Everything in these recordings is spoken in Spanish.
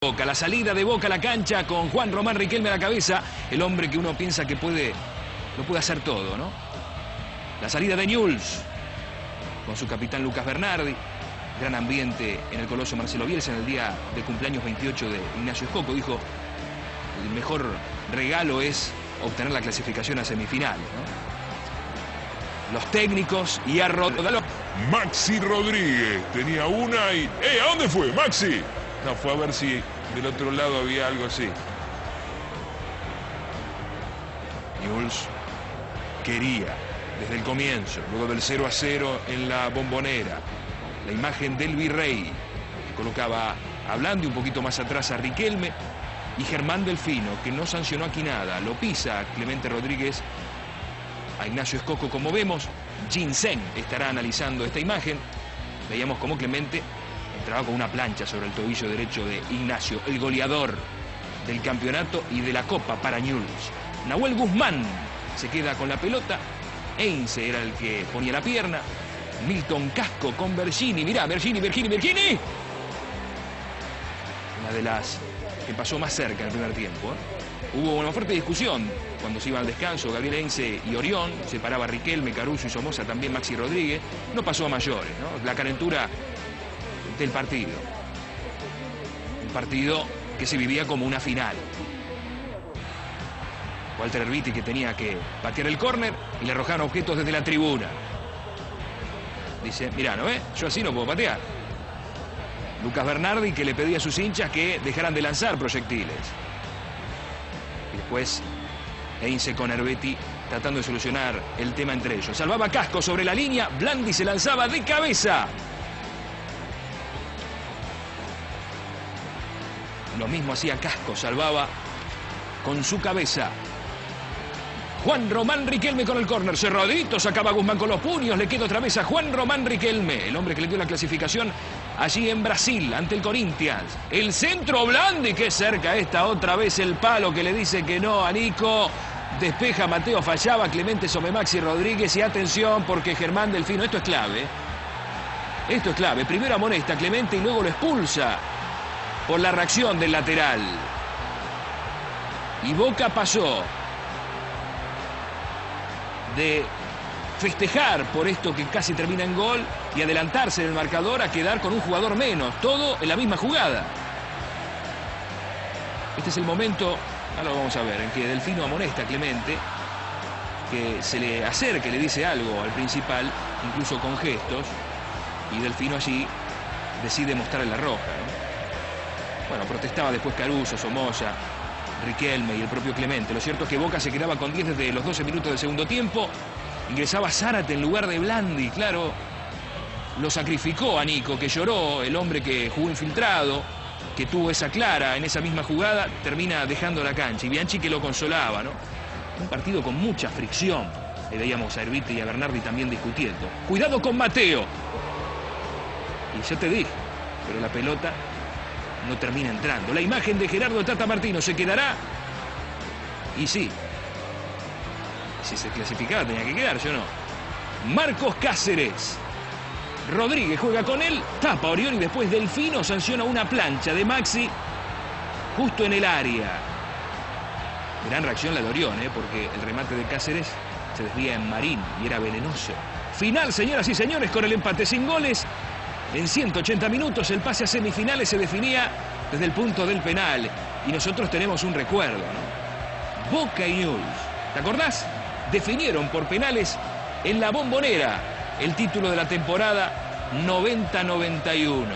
Boca, la salida de Boca a la cancha con Juan Román Riquelme a la cabeza, el hombre que uno piensa que lo puede hacer todo, ¿no? La salida de Newell's con su capitán Lucas Bernardi, gran ambiente en el Coloso Marcelo Bielsa en el día de cumpleaños 28 de Ignacio Escoco. Dijo, el mejor regalo es obtener la clasificación a semifinales, ¿no? Los técnicos y a Maxi Rodríguez tenía una y... ¿A dónde fue, Maxi? No, fue a ver si del otro lado había algo así. Newell's quería desde el comienzo, luego del 0-0 en la Bombonera, la imagen del Virrey, que colocaba hablando un poquito más atrás a Riquelme, y Germán Delfino, que no sancionó aquí nada, lo pisa Clemente Rodríguez a Ignacio Escoco. Como vemos, Ginseng estará analizando esta imagen. Veíamos cómo Clemente entraba con una plancha sobre el tobillo derecho de Ignacio, el goleador del campeonato y de la Copa para Newell's. Nahuel Guzmán se queda con la pelota, Heinze era el que ponía la pierna, Milton Casco con Bergini, mirá, Bergini. Una de las que pasó más cerca en el primer tiempo, ¿eh? Hubo una fuerte discusión cuando se iba al descanso, Gabriel Heinze y Orión, separaba Riquelme, Caruso y Somoza, también Maxi Rodríguez, no pasó a mayores, ¿no? La calentura del partido, un partido que se vivía como una final. Walter Erviti, que tenía que patear el córner y le arrojaron objetos desde la tribuna. Dice, mirá, ¿no ves? Yo así no puedo patear. Lucas Bernardi, que le pedía a sus hinchas que dejaran de lanzar proyectiles. Y después Heinze con Erviti tratando de solucionar el tema entre ellos. Salvaba Casco sobre la línea, Blandi se lanzaba de cabeza. Lo mismo hacía Casco, salvaba con su cabeza. Juan Román Riquelme con el córner, cerradito, sacaba Guzmán con los puños, le queda otra vez a Juan Román Riquelme, el hombre que le dio la clasificación allí en Brasil, ante el Corinthians. El centro, Blandi, que cerca está otra vez el palo que le dice que no a Nico. Despeja Mateo, fallaba Clemente sobre Maxi Rodríguez y atención porque Germán Delfino, esto es clave. Esto es clave, primero amonesta a Clemente y luego lo expulsa por la reacción del lateral. Y Boca pasó de festejar por esto que casi termina en gol y adelantarse en el marcador a quedar con un jugador menos, todo en la misma jugada. Este es el momento, ahora lo vamos a ver, en que Delfino amonesta a Clemente, que se le acerca y le dice algo al principal, incluso con gestos, y Delfino allí decide mostrarle la roja, ¿no? Bueno, protestaba después Caruso, Somoza, Riquelme y el propio Clemente. Lo cierto es que Boca se quedaba con 10 desde los 12 minutos del segundo tiempo. Ingresaba Zárate en lugar de Blandi, claro. Lo sacrificó a Nico, que lloró, el hombre que jugó infiltrado, que tuvo esa clara en esa misma jugada, termina dejando la cancha. Y Bianchi que lo consolaba, ¿no? Un partido con mucha fricción. Le veíamos a Erviti y a Bernardi también discutiendo. Cuidado con Mateo. Y ya te dije, pero la pelota no termina entrando. La imagen de Gerardo Tata Martino se quedará. Y sí, si se clasificaba tenía que quedarse o no. Marcos Cáceres. Rodríguez juega con él, tapa Orión y después Delfino sanciona una plancha de Maxi justo en el área. Gran reacción la de Orión, porque el remate de Cáceres se desvía en Marín y era venenoso. Final, señoras y señores, con el empate sin goles. En 180 minutos el pase a semifinales se definía desde el punto del penal. Y nosotros tenemos un recuerdo, ¿no? Boca y Newell's, ¿te acordás? Definieron por penales en la Bombonera el título de la temporada 90-91.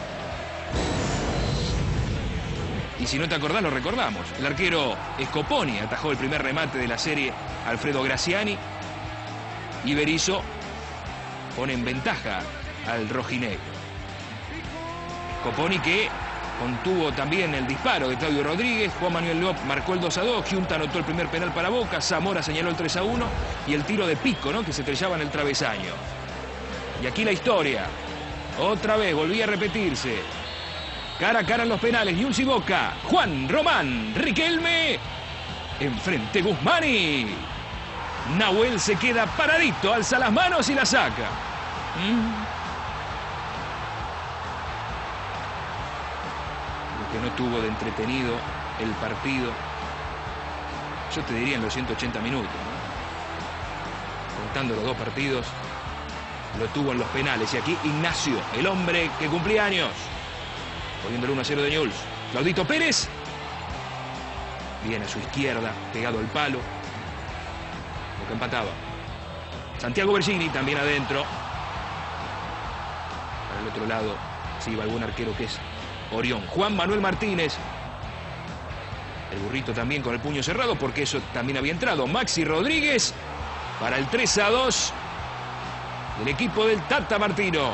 Y si no te acordás, lo recordamos. El arquero Scoponi atajó el primer remate de la serie Alfredo Graciani. Y Berizzo pone en ventaja al rojinegro. Scoponi que contuvo también el disparo de Claudio Rodríguez. Juan Manuel López marcó el 2-2. Giunta anotó el primer penal para Boca. Zamora señaló el 3-1. Y el tiro de Pico, ¿no?, que se estrellaba en el travesaño. Y aquí la historia. Otra vez volvía a repetirse. Cara a cara en los penales. Newell's y Boca. Juan Román Riquelme. Enfrente Guzmani. Nahuel se queda paradito. Alza las manos y la saca. Lo que estuvo de entretenido el partido. Yo te diría en los 180 minutos, ¿no? Contando los dos partidos, lo tuvo en los penales. Y aquí Ignacio, el hombre que cumplía años, poniéndole 1-0 de Newell's. Claudito Pérez, bien a su izquierda, pegado al palo, lo que empataba. Santiago Bergini también adentro. Para el otro lado se iba algún arquero que es Orión. Juan Manuel Martínez. El burrito también con el puño cerrado porque eso también había entrado. Maxi Rodríguez para el 3-2 del equipo del Tata Martino.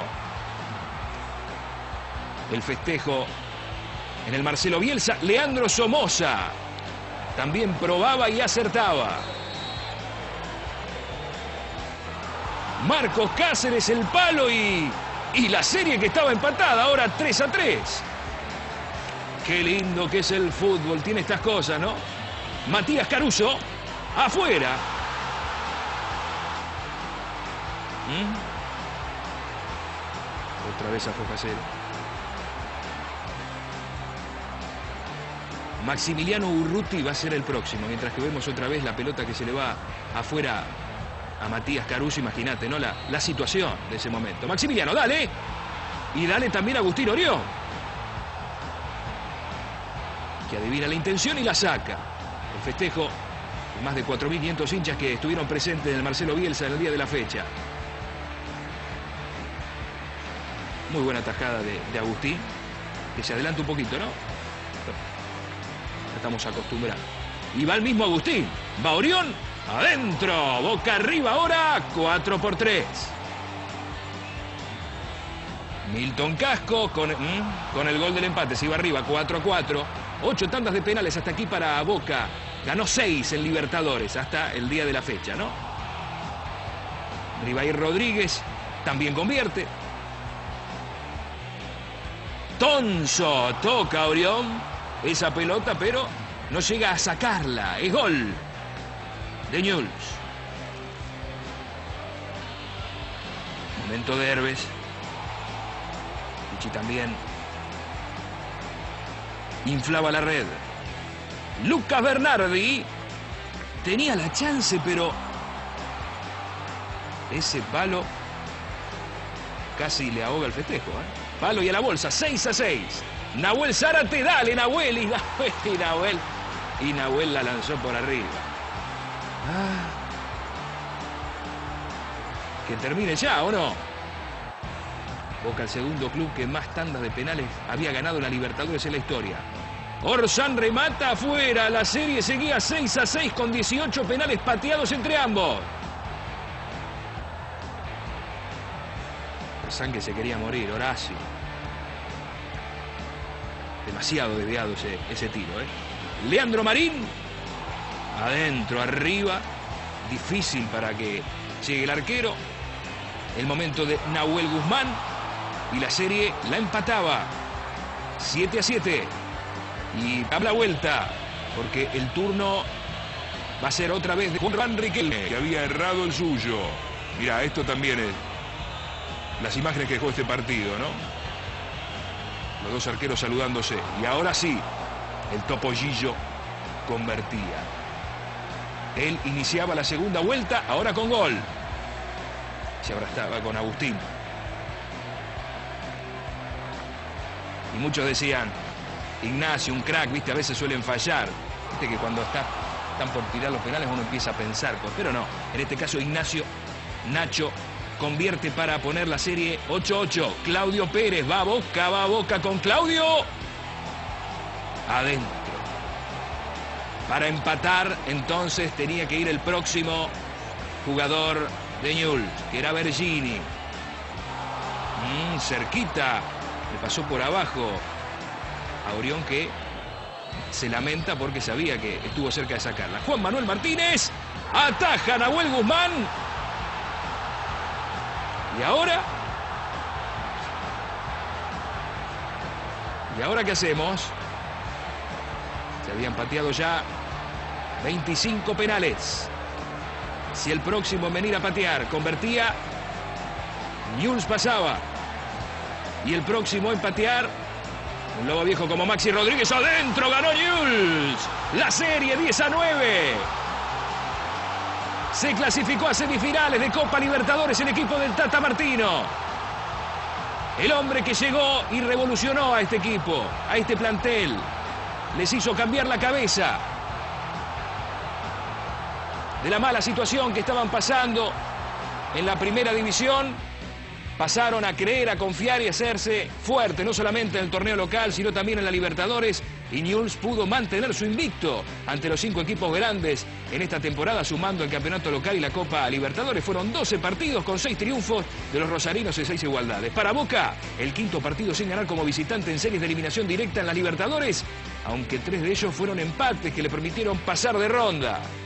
El festejo en el Marcelo Bielsa. Leandro Somoza también probaba y acertaba. Marcos Cáceres el palo y la serie que estaba empatada, ahora 3-3. Qué lindo que es el fútbol, tiene estas cosas, ¿no? Matías Caruso, afuera. Otra vez a Focacero. Maximiliano Urruti va a ser el próximo, mientras que vemos otra vez la pelota que se le va afuera a Matías Caruso. Imagínate, ¿no? La situación de ese momento. Maximiliano, dale. Y dale también a Agustín Orión, que adivina la intención y la saca. El festejo de más de 4.500 hinchas que estuvieron presentes en el Marcelo Bielsa en el día de la fecha. Muy buena tajada de Agustín, que se adelanta un poquito, ¿no? Estamos acostumbrados. Y va el mismo Agustín. Va Orión, adentro. Boca arriba ahora, 4-3. Milton Casco con el gol del empate. Se iba arriba, 4-4. 8 tandas de penales hasta aquí para Boca. Ganó 6 en Libertadores hasta el día de la fecha, ¿no? Ribair Rodríguez también convierte. Tonso toca a Orión esa pelota, pero no llega a sacarla. Es gol de Newell's. Momento de Herbes. Pichi también inflaba la red. Lucas Bernardi tenía la chance, pero ese palo casi le ahoga el festejo, ¿eh? Palo y a la bolsa, 6-6. Nahuel Zárate, dale Nahuel. Y Nahuel la lanzó por arriba. Que termine ya, ¿o no? Boca, el segundo club que más tandas de penales había ganado en la Libertadores en la historia. Orsán remata afuera. La serie seguía 6-6 con 18 penales pateados entre ambos. Orsán que se quería morir, Horacio. Demasiado desviado ese tiro, ¿eh? Leandro Marín. Adentro, arriba. Difícil para que llegue el arquero. El momento de Nahuel Guzmán. Y la serie la empataba. 7-7. Y da la vuelta. Porque el turno va a ser otra vez de Juan Riquelme, que había errado el suyo. Mira, esto también es las imágenes que dejó este partido, ¿no? Los dos arqueros saludándose. Y ahora sí, el Topollillo convertía. Él iniciaba la segunda vuelta, ahora con gol. Se abrazaba con Agustín. Y muchos decían, Ignacio, un crack, viste, a veces suelen fallar. Viste que cuando están por tirar los penales uno empieza a pensar, pero no. En este caso Ignacio, Nacho, convierte para poner la serie 8-8. Claudio Pérez va a Boca con Claudio. Adentro. Para empatar, entonces tenía que ir el próximo jugador de Newell's, que era Bergini. Cerquita. Le pasó por abajo a Orión, que se lamenta porque sabía que estuvo cerca de sacarla. Juan Manuel Martínez. Ataja a Nahuel Guzmán. ¿Y ahora? ¿Y ahora qué hacemos? Se habían pateado ya 25 penales. Si el próximo en venir a patear convertía, Newell's pasaba. Y el próximo en patear Un lobo viejo como Maxi Rodríguez adentro, ganó Newell's. La serie 10-9. Se clasificó a semifinales de Copa Libertadores el equipo del Tata Martino. El hombre que llegó y revolucionó a este equipo, a este plantel. Les hizo cambiar la cabeza de la mala situación que estaban pasando en la primera división. Pasaron a creer, a confiar y a hacerse fuerte, no solamente en el torneo local, sino también en la Libertadores. Y Newell's pudo mantener su invicto ante los 5 equipos grandes en esta temporada, sumando el campeonato local y la Copa Libertadores. Fueron 12 partidos con 6 triunfos de los rosarinos y 6 igualdades. Para Boca, el 5º partido sin ganar como visitante en series de eliminación directa en la Libertadores, aunque 3 de ellos fueron empates que le permitieron pasar de ronda.